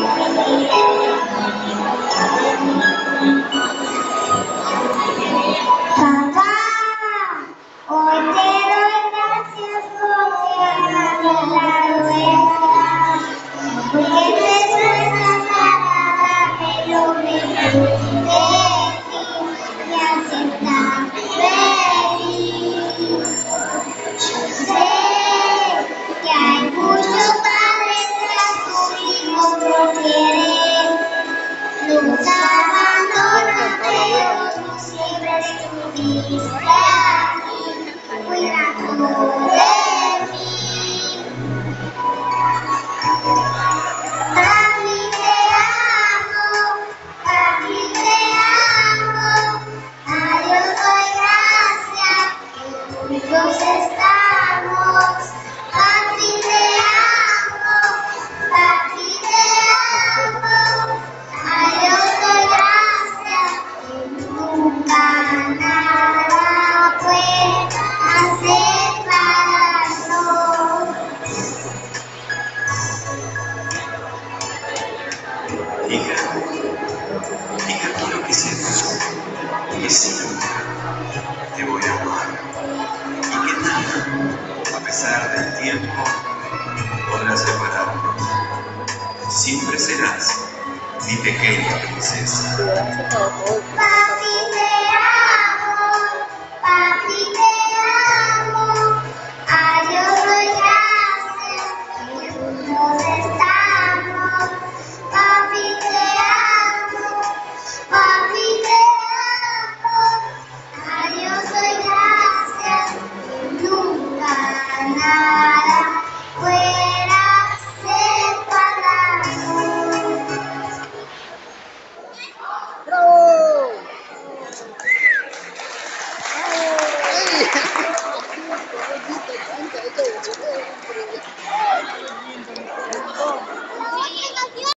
Papá, hoy te doy gracias porque amas la rueda, porque te esfuerzas para darme lo mejor de ti y hacer tan feliz. Sé que hay muchos padres que a sus hijos no quieren, los abandonan, pero tú siempre estuviste aquí, cuidando de mí. Papi, te amo, papi, te amo. A Dios doy gracias, que juntos estamos. Papi, te amo, papi, te amo. A Dios doy gracias, que nunca nada puede separarnos. Hija, quiero que sepas que siempre te voy a amar y que nada, a pesar del tiempo, podrá separarnos. Siempre serás mi pequeña princesa. Papi, te amo, papi, te amo. A Dios doy gracias, que juntos estamos. Papi, te amo, papi, te amo. A Dios doy gracias, que nunca nada fuera separarnos. ¡Bravo! ¡Ay!